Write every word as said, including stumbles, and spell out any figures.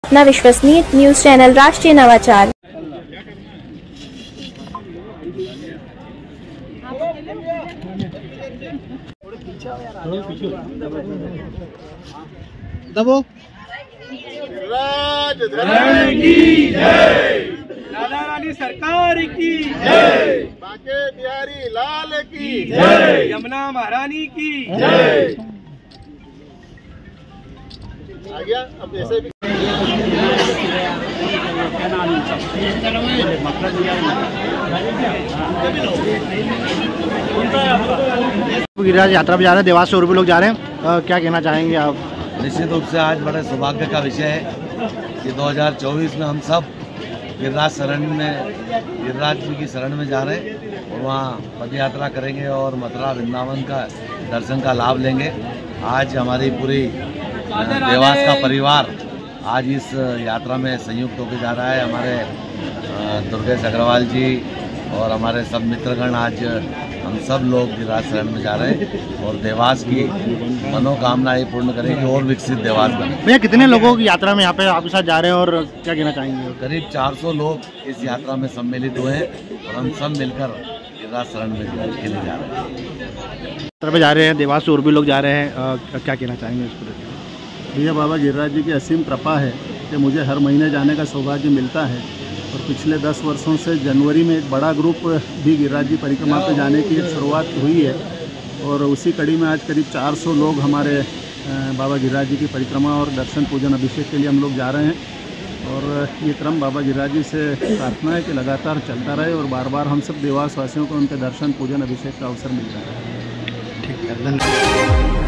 अपना विश्वसनीय news channel राष्ट्रीय नवाचार। दबो राजधनी की जय, दादा रानी सरकार की जय, बांके बिहारी लाल की जय, यमुना महारानी की जय। आ गया अब ऐसे भी गिरिराज यात्रा पे जा रहे हैं, देवास से और भी लोग जा रहे हैं, आ, क्या कहना चाहेंगे आप? निश्चित रूप से आज बड़े सौभाग्य का विषय है कि दो हज़ार चौबीस में हम सब गिरिराज शरण में गिरिराज जी की शरण में जा रहे हैं और वहाँ पद यात्रा करेंगे और मथुरा वृंदावन का दर्शन का लाभ लेंगे। आज हमारी पूरी देवास का परिवार आज इस यात्रा में संयुक्त होकर जा रहा है। हमारे दुर्गेश अग्रवाल जी और हमारे सब मित्रगण आज हम सब लोग गिरिराज शरण में जा रहे हैं और देवास की मनोकामनाएं पूर्ण करेंगे और विकसित देवास बने। भैया कितने लोगों की यात्रा में यहाँ पे आपके साथ जा रहे हैं और क्या कहना चाहेंगे? करीब चार सौ लोग इस यात्रा में सम्मिलित हुए हैं और हम सब मिलकर गिरिराज शरण में के लिए जा रहे हैं। यात्रा पे जा रहे हैं, देवास से और भी लोग जा रहे हैं, आ, क्या कहना चाहेंगे इस पर? भैया बाबा गिरिराज जी की असीम कृपा है कि मुझे हर महीने जाने का सौभाग्य मिलता है और पिछले दस वर्षों से जनवरी में एक बड़ा ग्रुप भी गिरिराज जी परिक्रमा पे जाने की एक शुरुआत हुई है और उसी कड़ी में आज करीब चार सौ लोग हमारे बाबा गिरिराज जी की परिक्रमा और दर्शन पूजन अभिषेक के लिए हम लोग जा रहे हैं और ये क्रम बाबा गिरिराज जी से प्रार्थना है कि लगातार चलता रहे और बार बार हम सब देवास वासियों को उनके दर्शन पूजन अभिषेक का अवसर मिलता रहे। ठीक है, धन्यवाद।